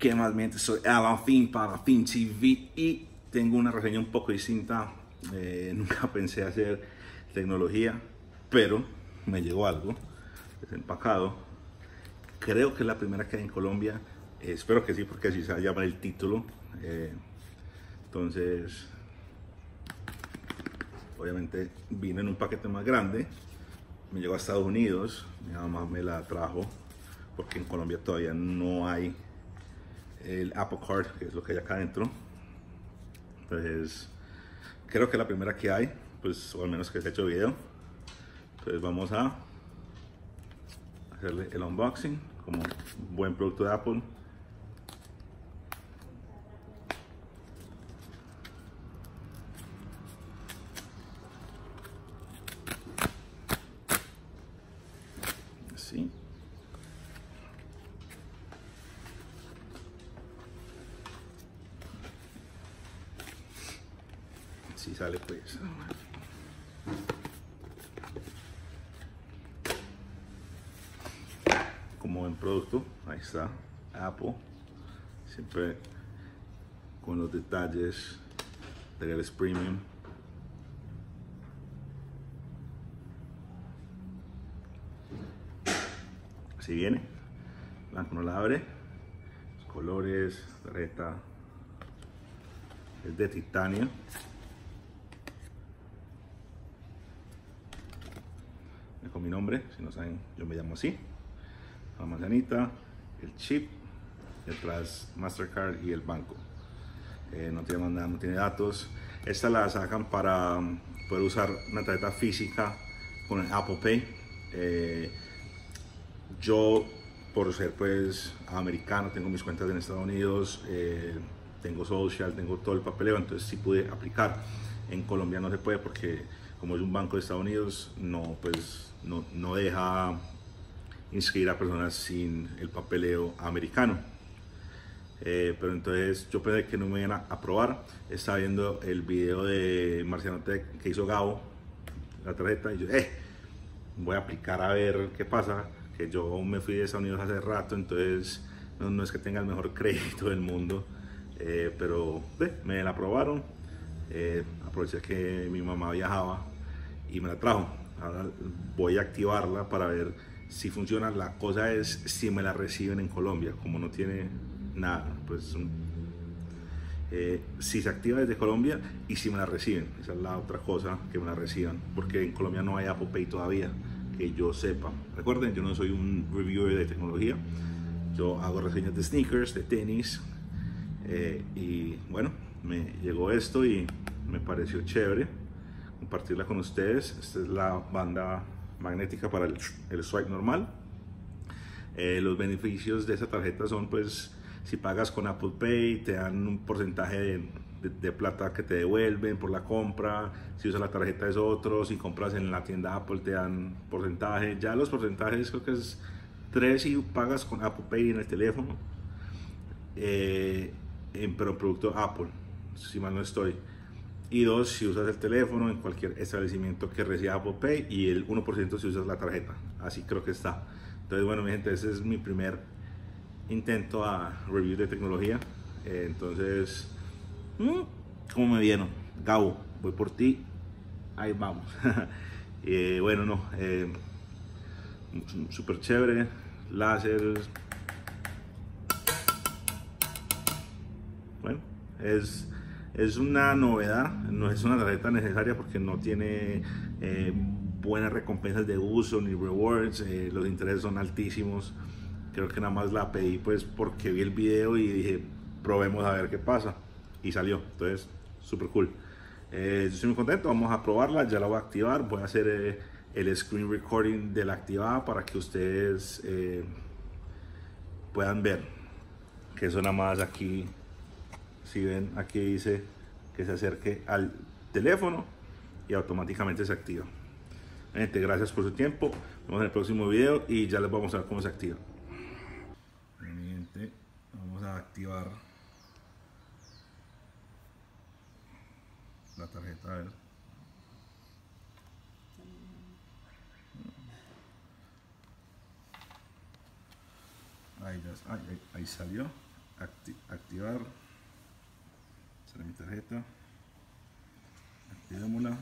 ¿Qué más, mi gente? Soy Alan Fin para Fin TV y tengo una reseña un poco distinta. Nunca pensé hacer tecnología, pero me llegó algo desempacado. Creo que es la primera que hay en Colombia. Espero que sí, porque así se va a llamar el título. Entonces, obviamente vino en un paquete más grande. Me llegó a Estados Unidos. Mi mamá me la trajo porque en Colombia todavía no hay el Apple Card, que es lo que hay acá adentro. Entonces creo que es la primera que hay, pues, o al menos que se ha hecho video. Entonces vamos a hacerle el unboxing como un buen producto de Apple. Así. Así sale, pues. Como buen producto, ahí está Apple, siempre con los detalles del S Premium. Así viene, blanco no la abre, los colores, tarjeta es de titanio. Con mi nombre, si no saben, yo me llamo así. La manzanita, el chip, detrás Mastercard y el banco. No tiene más nada, no tiene datos. Esta la sacan para poder usar una tarjeta física con el Apple Pay. Yo, por ser pues americano, tengo mis cuentas en Estados Unidos, tengo social, tengo todo el papeleo, entonces sí pude aplicar. En Colombia no se puede porque como es un banco de Estados Unidos, no, pues, no deja inscribir a personas sin el papeleo americano. Pero entonces yo pensé que no me iban a aprobar. Estaba viendo el video de Marciano Tech que hizo Gabo, la tarjeta, y yo voy a aplicar a ver qué pasa. Que yo me fui de Estados Unidos hace rato, entonces no es que tenga el mejor crédito del mundo, pero me la aprobaron. Aproveché que mi mamá viajaba y me la trajo. Ahora voy a activarla para ver si funciona. La cosa es si me la reciben en Colombia, como no tiene nada, pues si se activa desde Colombia y si me la reciben. Esa es la otra cosa, que me la reciban, porque en Colombia no hay Apple Pay todavía, que yo sepa. Recuerden, yo no soy un reviewer de tecnología, yo hago reseñas de sneakers, de tenis, y bueno, me llegó esto y me pareció chévere compartirla con ustedes. Esta es la banda magnética para el swipe normal. Los beneficios de esa tarjeta son, pues, si pagas con Apple Pay te dan un porcentaje de plata que te devuelven por la compra. Si usas la tarjeta es otro. Si compras en la tienda Apple te dan porcentaje. Ya los porcentajes creo que es 3 si pagas con Apple Pay en el teléfono, pero en producto Apple, si mal no estoy. Y 2 si usas el teléfono en cualquier establecimiento que reciba Apple Pay, y el 1% si usas la tarjeta. Así creo que está. Entonces, bueno, mi gente, ese es mi primer intento a review de tecnología. Entonces, ¿cómo me vieron? Gabo, voy por ti. Ahí vamos. Bueno, no. Súper chévere. Láser. Bueno, es una novedad. No es una tarjeta necesaria porque no tiene buenas recompensas de uso ni rewards. Los intereses son altísimos. Creo que nada más la pedí pues porque vi el video y dije, probemos a ver qué pasa, y salió. Entonces, súper cool. Yo estoy muy contento. Vamos a probarla. Ya la voy a activar. Voy a hacer el screen recording de la activada para que ustedes puedan ver que eso nada más aquí. Si ven, aquí dice que se acerque al teléfono y automáticamente se activa. Gente, gracias por su tiempo. Nos vemos en el próximo video y ya les vamos a mostrar cómo se activa. Gente, vamos a activar la tarjeta, a ver. Ahí salió. activar. Sale mi tarjeta. Activémosla.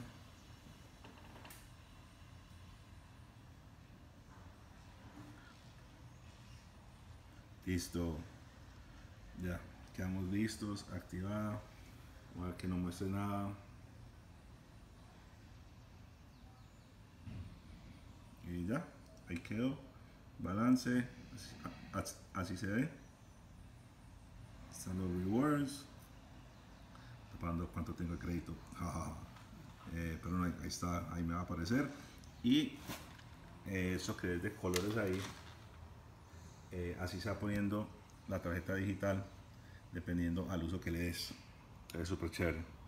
Listo. Ya, quedamos listos. Activada. Voy a ver que no muestre nada. Y ya, ahí quedó. Balance. Así se ve. Están los rewards. Tapando cuánto tengo de crédito. Pero no, ahí está, ahí me va a aparecer. Y eso que es de colores ahí, así se va poniendo la tarjeta digital dependiendo al uso que le des. Es súper chévere.